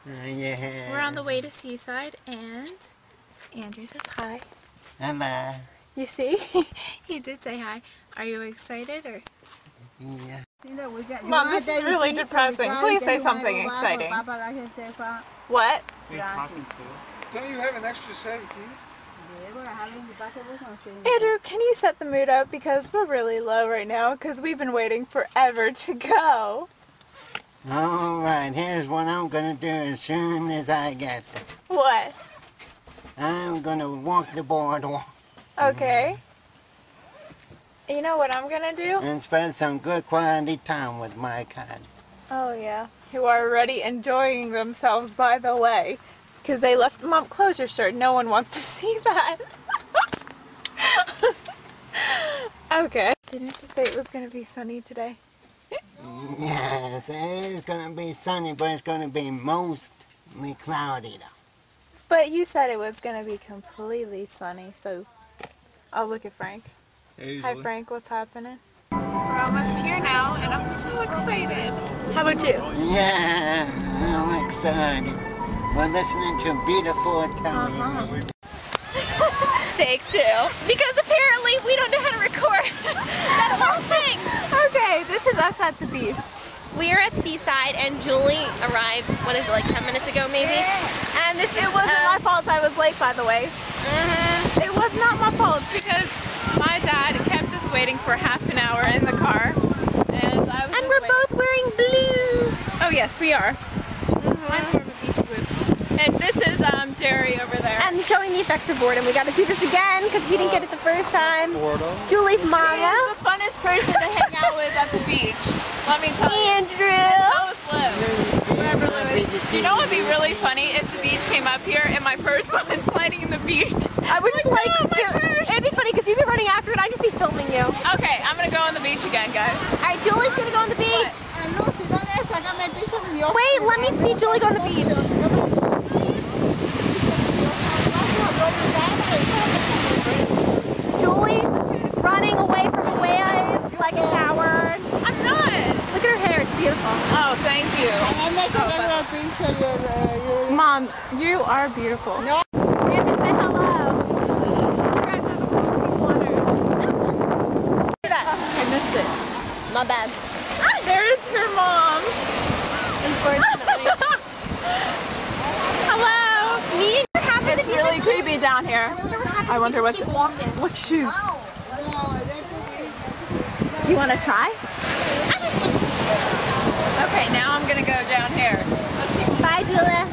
Yeah. We're on the way to Seaside, and Andrew says hi. Hello. You see? He did say hi. Are you excited or? Yeah. Mom, this is really depressing. Please say something exciting. What? Don't you have an extra set of keys? Andrew, can you set the mood up? Because we're really low right now because we've been waiting forever to go. Alright, here's what I'm gonna do as soon as I get there. What? I'm gonna walk the boardwalk. Okay. You know what I'm gonna do? And spend some good quality time with my cat. Oh yeah. Who are already enjoying themselves, by the way. Because they left. Mom, close your shirt. No one wants to see that. Okay. Didn't you say it was gonna be sunny today? Yes, it's gonna be sunny, but it's gonna be mostly cloudy though. But you said it was gonna be completely sunny, so I'll look at Frank. Hey, Hi Frank, what's happening? We're almost here now, and I'm so excited. How about you? Yeah, I'm excited. We're listening to beautiful Italian. Take two. Because apparently we don't know how to record that whole thing. Okay, this is us at the beach. We are at Seaside and Julie arrived, what is it, like 10 minutes ago maybe? And this is... It wasn't my fault I was late, by the way. It was not my fault because my dad kept us waiting for half an hour in the car. And we're both wearing blue. Oh yes, we are. Mine's more of a beach blue. And this is Jerry over there. And showing the effects of boredom. We got to do this again because we didn't get it the first time. Julie's mama. He's the funnest person to hang out with at the beach. Let me tell you. Andrew. And so is Liv. Remember Liv? You know what would be really funny if the beach came up here and my purse was sliding in the beach? I would just like, it'd be funny because you'd be running after it, I'd just be filming you. Okay, I'm gonna go on the beach again, guys. Alright, Julie's gonna go on the beach. Wait, let me see Julie go on the beach. Julie, running away from waves like a coward. I'm not. Look at her hair, it's beautiful. Oh, thank you. Mom, you are beautiful. No. Andrew, say hello. I missed it. My bad. There's her mom. Unfortunately. Hello. Me and your happen It's really creepy down here. I wonder what's it. walking. What shoes? Do you want to try? Okay, now I'm gonna go down here. Bye, Julia.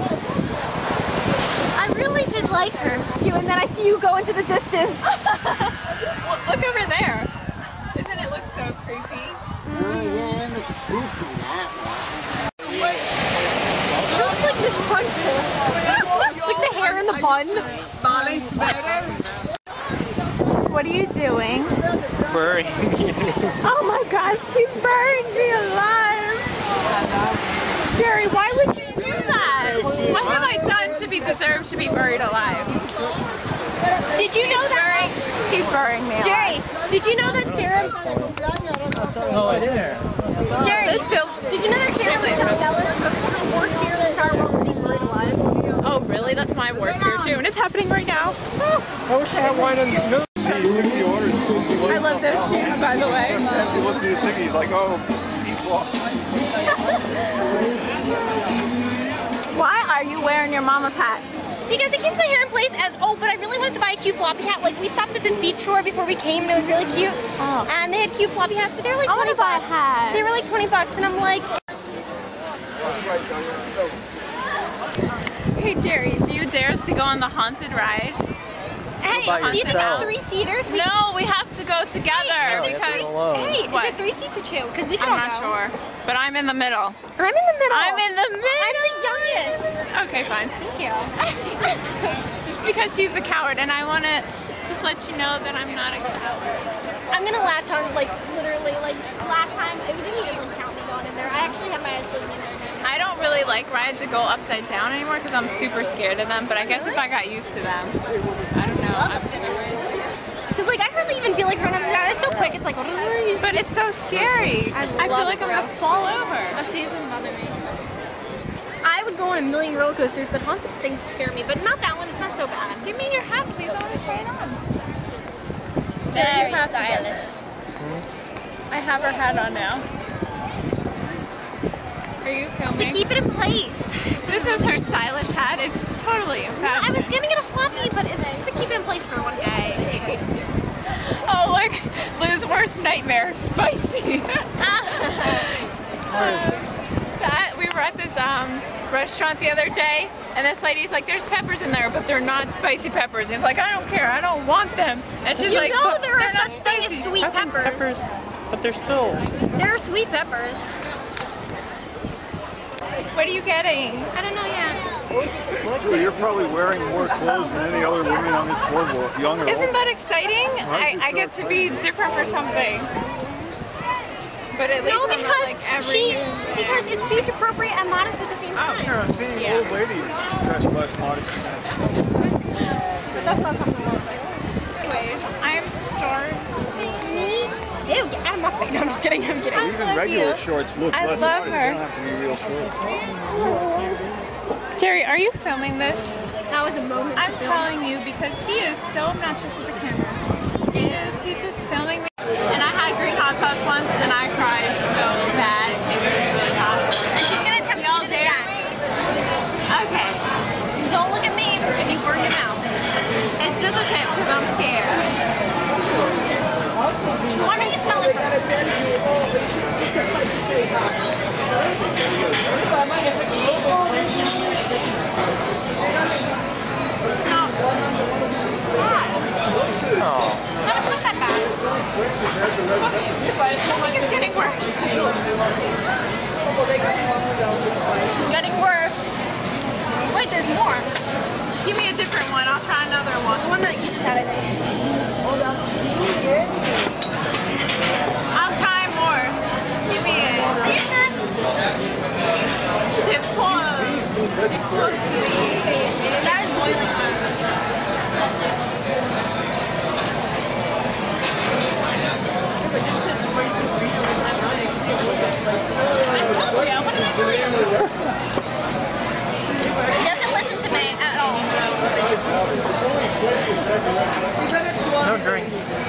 I really did like her. And then I see you go into the distance. Look over there. Doesn't it look so creepy? Oh yeah, it looks spooky that way. She looks like Miss Crunchville. Like the hair in the bun. What are you doing? Burying you. Oh my gosh, she's burying me alive! Jerry, why would you do that? What have I done to be deserved to be buried alive? Did you know that? He's burying me alive. Jerry, did you know that Sarah? No, I didn't. Jerry, This feels did you know that Sarah her worst fear in the entire world is being buried alive? Oh really? That's my worst fear too, and it's happening right now. I wish I had wine on the He took the orders. I love those shoes, by the way. He looks at the ticket, he's like, oh, people. Why are you wearing your mama's hat? Because it keeps my hair in place, and but I really wanted to buy a cute floppy hat. Like we stopped at this beach store before we came, and it was really cute. Oh. And they had cute floppy hats, but they were like I want 20 to buy a bucks. hat. They were like 20 bucks, and I'm like. Hey Jerry, do you dare us to go on the haunted ride? Hey, do you think it's 3 seaters? No, we have to go together because. Hey, What? is it 3 seats or 2? Because we can I'm all not go. sure, but I'm in the middle. I'm in the middle. I'm in the middle. I'm the youngest. Okay, fine. Thank you. Just because she's the coward, and I want to just let you know that I'm not a coward. I'm gonna latch on, like literally, like last time it didn't even count me going in there. I actually had my eyes closed the entire time. I don't really like rides that go upside down anymore because I'm super scared of them. But I guess if I got used to them, I don't know. Because like I hardly even feel like running upside down. It's so quick. It's like. But it's so scary. I feel like I'm gonna fall over. See, it doesn't bother me. I would go on a million roller coasters, but haunted things scare me. But not that one. It's not so bad. Give me your hat, please. I want to try it on. Very stylish. I have her hat on now. Are you filming? To keep it in place. This is her stylish hat. It's totally in fashion. I was gonna get a floppy, but it's just to keep it in place for one day. Oh, look. Lou's worst nightmare. Spicy. We were at this restaurant the other day, and this lady's like, there's peppers in there, but they're not spicy peppers. And it's like, I don't care. I don't want them. And she's like, know there are they're not such thing as spicy. sweet peppers. But they're still... There are sweet peppers. What are you getting? I don't know yet. Well, you're probably wearing more clothes than any other women on this boardwalk, young or old. Isn't that exciting? I get to be different for something. But at least No, I'm not like every because it's beach appropriate and modest at the same time. Yeah, I'm seeing old ladies dressed less modest than that. But that's not something else. Anyways, I'm starving. Ew, get out of my face. No, I'm just kidding. I'm kidding. Even regular shorts look I less love modest. her. They don't have to be real shorts. Jerry, are you filming this? That was a moment. I'm telling you because he is so obnoxious with the camera. He is. He's just filming me. And I had Greek hot sauce once and I cried so bad. It was really hot. And she's gonna attempt to eat it again. Okay. Don't look at me if you burn your mouth. It's just a tip because I'm scared. What are you smelling from? It's not bad. No, it's not that bad. But it's like it's getting worse. It's getting worse. Wait, there's more. Give me a different one. I'll try another one. The one that you just had, I think. I'll try more. Give me it. Are you sure? That is boiling hot. I told you. What did I tell you? He doesn't listen to me at all. No drink.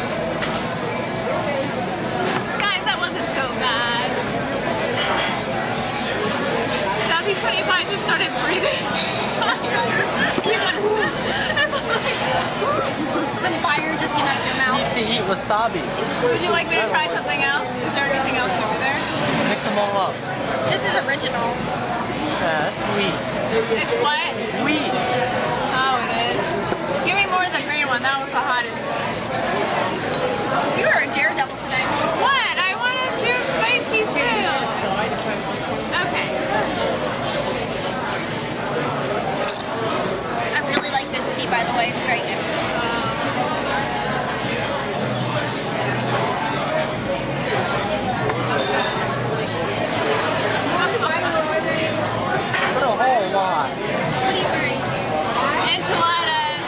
Guys, that wasn't so bad. That'd be funny if I just started breathing. The fire just came out of your mouth. You need to eat wasabi. Would you like me to try something else? Is there anything else over there? Mix them all up. This is original. Yeah, that's wheat. It's what? Wheat. Oh, it is. Give me more of the green one. That was the hottest. You are a daredevil today. What? I want to do spicy food. Okay. I really like this tea, by the way. It's very good. Put a whole lot. What are you wearing? Enchiladas.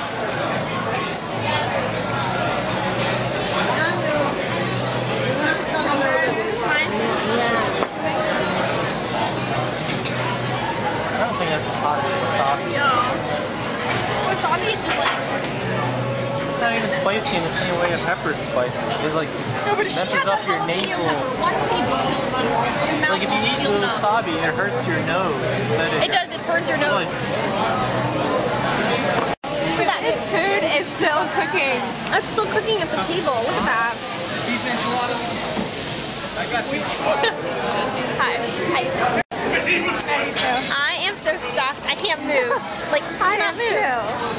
Is this mine? I don't think that's as hot as wasabi. Wasabi is just like... It's not even spicy in the same way a pepper's spicy. It like No, but she messes had up the your jalapeno nasal. pepper. One seed. Like if you eat the wasabi, it hurts your nose. It does. It burns your nose. Look at that. This food is still cooking. It's still cooking at the table. Look at that. Beef enchiladas. I got beef. Hi. Hi. I am so stuffed. I can't move. Like, I can't move.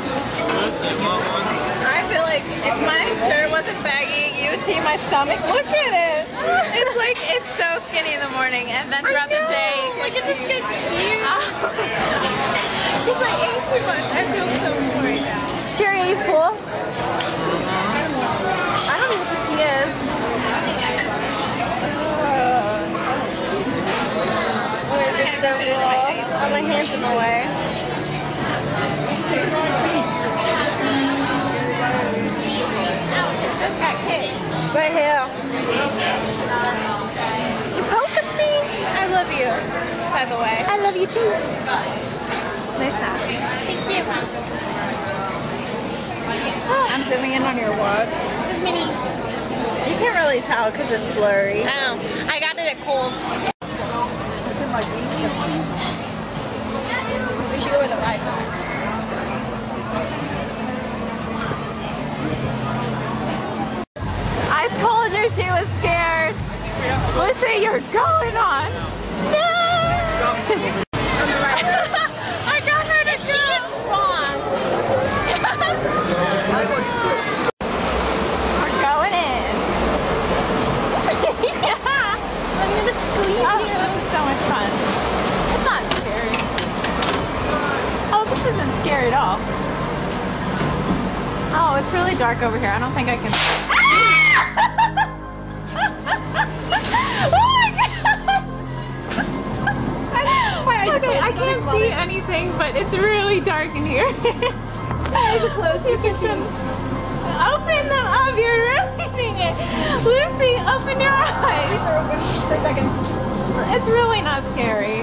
I feel like if my shirt wasn't baggy, you would see my stomach. Look at it. It's like, it's so skinny in the morning, and then throughout the day, Like, it just gets huge. Because I ate too much. I feel so full right now. Jerry, are you full? I don't even think he is. We're just so full. Oh, my hand's in the way. Right here. You poke at me? I love you. by the way. I love you too. Nice hat. Thank you. I'm zooming in on your watch. This mini. You can't really tell because it's blurry. I know. I got it at Kohl's. We should go with the right side. I told you she was scared. Lucy, you're going on. No! On the right. I got her to She is wrong. We're going in. Yeah. I'm gonna squeeze Oh, you. this is so much fun. It's not scary. Oh, this isn't scary at all. Oh, it's really dark over here. I don't think I can. Okay, I can't see anything, but it's really dark in here. Close your kitchen. Open them up, you're ruining it. Lucy, open your eyes. They're open for a second. It's really not scary.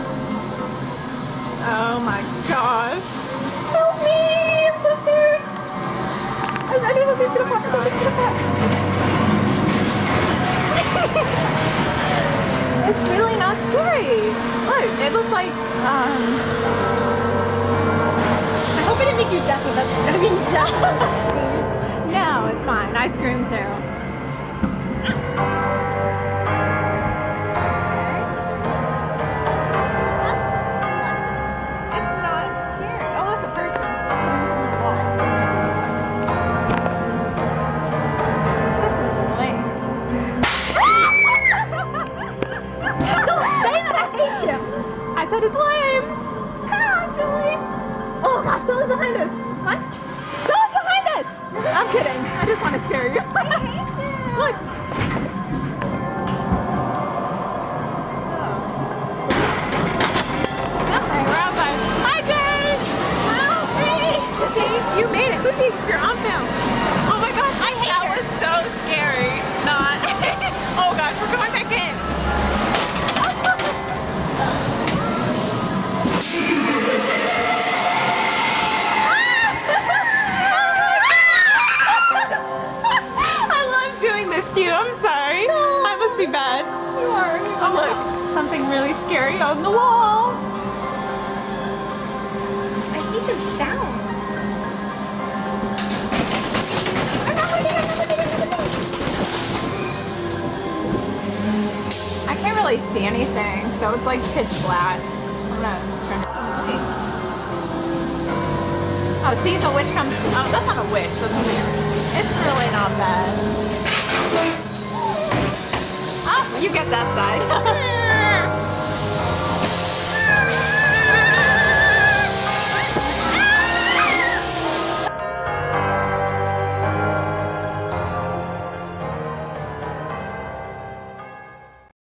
Oh my gosh. Help me, I'm so scared. I know something's gonna pop, something's gonna pop. It's really not scary. Look, it looks like, I hope I didn't make you deaf with that. I mean, deaf. no, it's fine. I screamed too. It's not scary. Oh, look, a person. This is lame. Don't say that, I hate you. I said it's lame. Julie. Oh gosh, someone's behind us. What? Someone's behind us. I'm kidding. I just want to scare you. I hate you. Look. Okay, we're outside. Hi, Jay. Help me. See, you made it. Lucy, you're on film. Oh my gosh, I hate that was so scary. Not. Oh gosh, we're going back in. I love doing this to you. I'm sorry. I must be bad. You are. Oh look, something really scary on the wall. I hate those sounds. I can't really see anything, so it's like pitch black. I'm gonna turn it on. Oh, see, the witch comes. Oh, that's not a witch. That's a mirror. It's really not bad. Oh, you get that side.